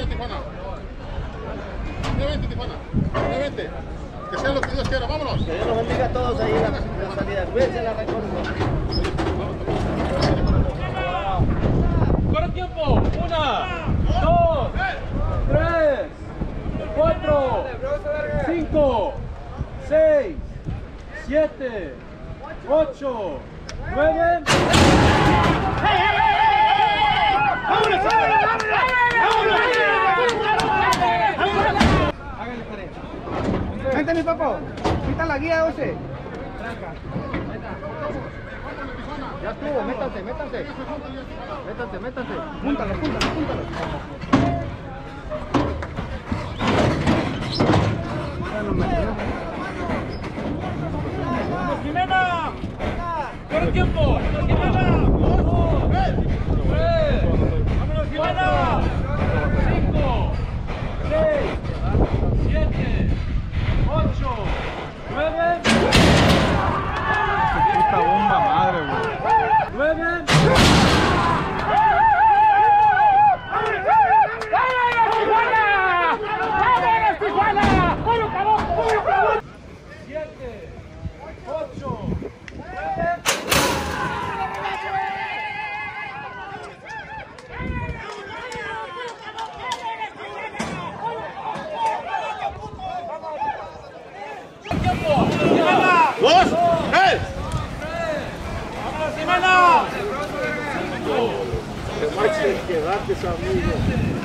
arriba, Tijuana. Vente, Tijuana. Vente. Que sea lo que Dios quiera, vámonos. Que Dios los bendiga a todos ahí en la salida. Cuídense en la recorrido. ¡Corre tiempo! 1, 2, 3, 4, 5, 6, 7, 8, 9. Vente mi papá, quita la guía, José. Ya estuvo, métanse. Púntalo. ¡Jimena! ¡Corre tiempo! ¡Jimena! 2, 3, ¡vámonos, Jimena! 5, 6, 7, 8, 9. Puta bomba madre, güey. 9. Dos, tres. ¡Vámonos, Jimena! Quedarte, amigo.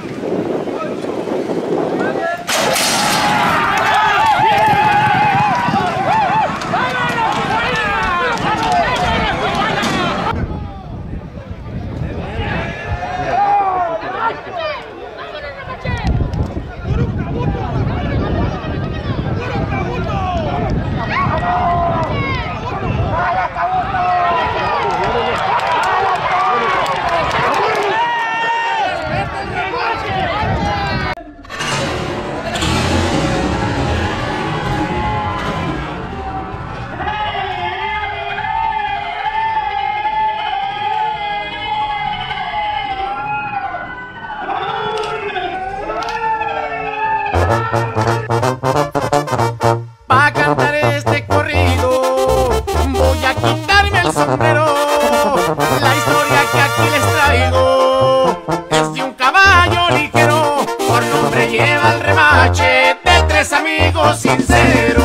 Pa' cantar este corrido voy a quitarme el sombrero. La historia que aquí les traigo es de un caballo ligero, por nombre lleva el remache de 3 amigos sinceros.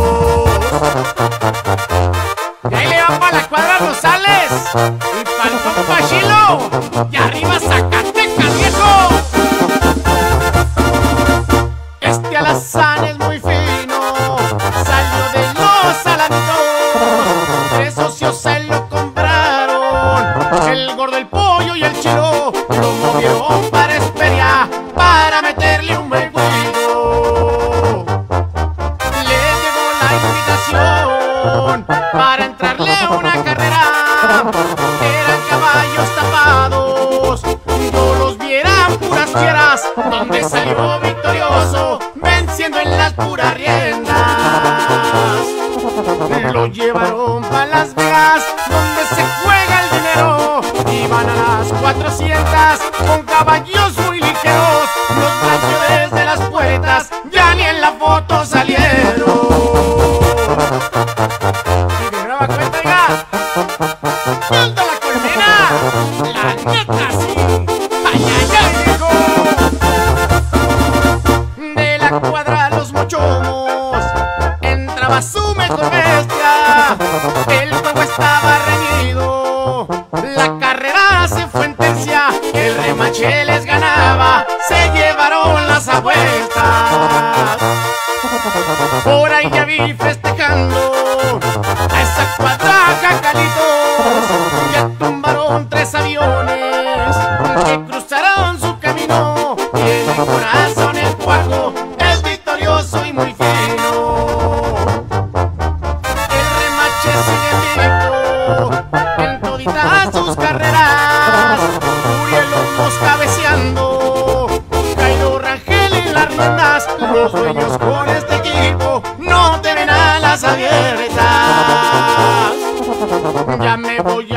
Y ahí le va pa' la cuadra Rosales y pa'l compa Chilo, y arriba Zacatecas, viejo. Este alazán es muy fino, salió de los Alamitos. 3 socios se lo compraron, el gordo, el pollo y el chilo. Lo movieron para Esperia, para meterle un buen guido. Les llegó la invitación para entrarle a una carrera. Eran caballos tapados, no los vieran puras fieras, donde salió victorioso, venciendo en las puras riendas. Lo llevaron pa' Las Vegas, donde se juega el dinero, y van a las 400 con caballos muy ligeros. Los mayores de las puertas ya ni en la foto salieron. Y de nueva cuenta, oiga, ¡alto la colmena! ¡La neta sí! ¡Ay, ay, ay, viejo! De la cuadra Los Mochomos entraba su mejor bestia. El juego estaba reñido, la carrera se fue en tercia. El remache les ganaba, se llevaron las apuestas. Por ahí ya vi festejando a esa cuadra jacalitos. Ya tumbaron 3 aviones que cruzaron su camino, y en mi corazón el cuarto es victorioso y muy fino. El remache sigue invicto en toditas sus carreras. Uriel Lobos cabeceando, Jairo Rangel en las riendas. Los dueños con este equipo no te ven a las abiertas. Ya me voy